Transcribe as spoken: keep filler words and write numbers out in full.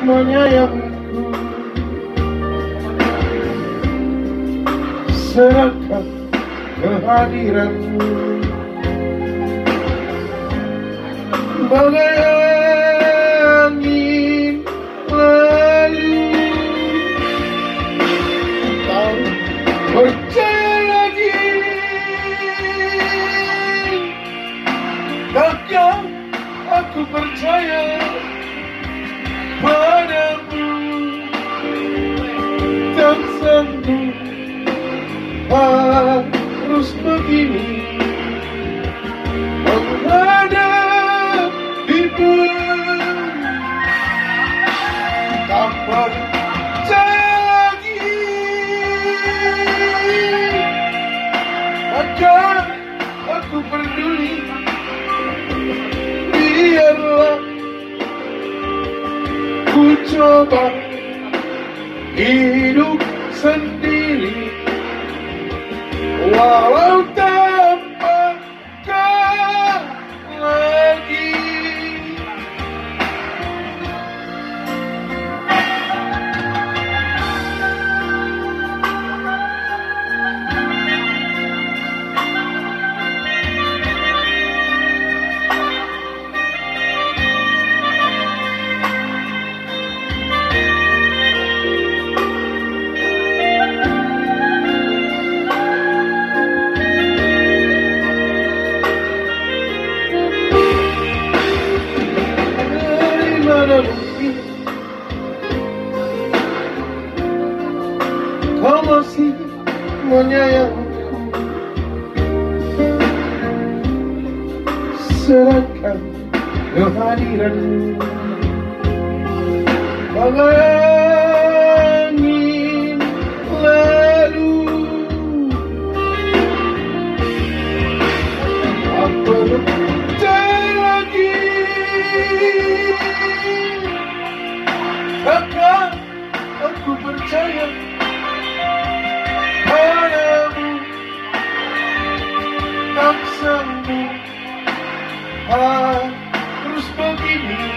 menyayangiku, serahkan kehadiranmu. Bagai angin lalu, tak percaya lagi, takkan aku percaya padamu. Tak sanggup harus begini menghadapimu. Tak percaya lagi, takkan aku peduli. Biarlah ku coba hidup sendiri, walau tanpa kau lagi. Kau masih menyayangiku, serahkan kehadiranmu. Bagai angin lalu, tak percaya lagi, takkan aku percaya padamu. Tak sanggup harus begini